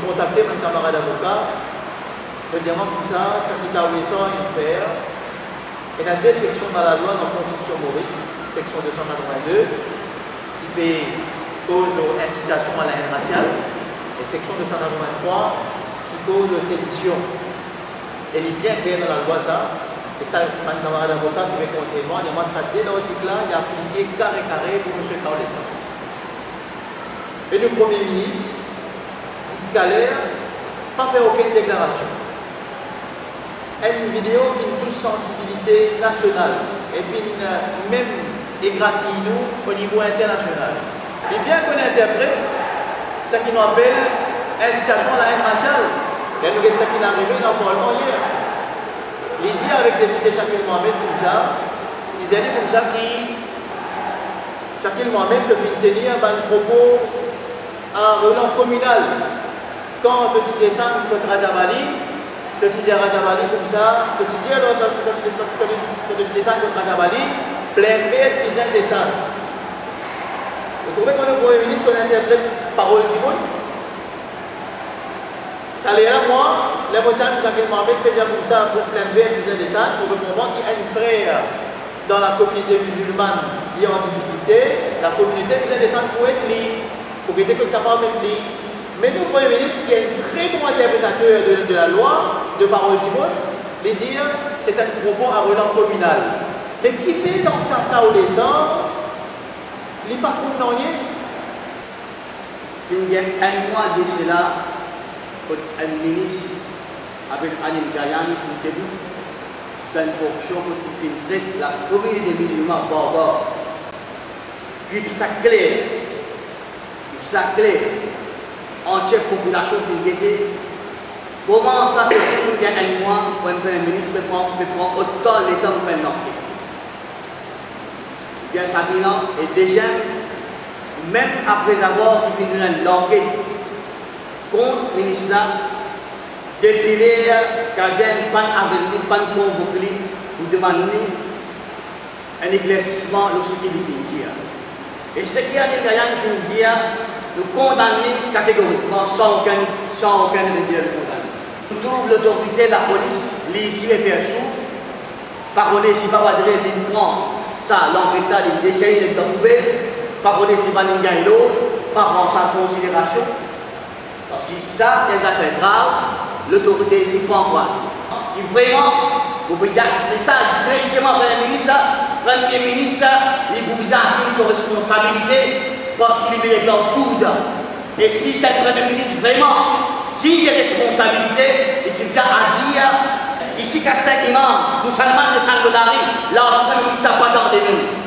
contacté mon camarade avocat, je dis comme ça qui t'a oublié ça, il faire. Il y a deux sections dans la loi dans la Constitution Maurice, section 282, qui fait cause d'incitation à la haine raciale, et section 283, qui cause de sédition. Elle est bien claire dans la loi, ça. Et ça, mon camarade avocat qui fait conseillement, il y a moi, ça, dès l'article-là, il a appliqué carré pour M. Kaolessa. Et le Premier ministre, Scalaire, pas fait aucune déclaration. Une vidéo qui touche sensibilité nationale et puis même égratigne nous au niveau international. Et bien qu'on interprète ce qui nous appelle incitation à la haine raciale, et nous avons ce qui est arrivé dans le Parlement hier. Les dit avec des députés Shakil Mohamed comme ça, ils allaient comme ça qui Shakil Mohamed te fait tenir un propos en relance communal. Quand tu descends contre Rajabali, tu dis Rajabali comme ça, tu dis tu descends contre Rajabali, plein de ils descendent. Vous trouvez qu'on est le Premier ministre qu'on interprète parole du monde? Ça l'est là, moi, les montagnes de Shakil Mohamed fait dire comme ça pour plein de ils descendent, pour comprendre qu'il y a une frère dans la communauté musulmane qui est en difficulté, la communauté vient descendre pour être libre, pour être capable d'être libre. Mais nous, le Premier ministre, qui est un très bon interprétateur de la loi, de parole du monde, lui dire c'est un propos à relance communal. Mais qui fait dans le cas où les gens, les patrons n'ont rien? Il y a un mois de cela, un ministre avec Anil Gayan qui début d'une fonction pour filtrer la communauté des musulmans barbares. Puis ça clair, entière population qui était. Comment ça fait qu'il y a un mois pour un Premier ministre peut prendre autant de temps pour faire l'enquête? Bien ça et déjà, même après avoir fini l'enquête contre le ministre, depuis l'air, Kajen, pas avenir, pas convoqué pour demander un éclaircissement lorsqu'il est fini. Et ce qui a dit que nous condamner catégoriquement sans aucun désir de condamner. Nous trouvons l'autorité de la police, l'ici et faire sous, parler si pas dire qu'il prend ça, l'enquête, il essaye de trouver, parler si pas n'y l'autre, pas prendre ça en considération. Parce que ça, c'est une affaire grave, l'autorité ici prend quoi? Il vraiment, vous pouvez dire, mais ça, directement, Premier ministre, il vous assume son responsabilité. Parce qu'il est dans le sud. Et si c'est le Premier ministre vraiment, s'il y a des responsabilités, il dit à Asia, ici qu'à 5 imams, nous sommes de Changodari, là, le Premier ministre n'a pas d'ordre de nous.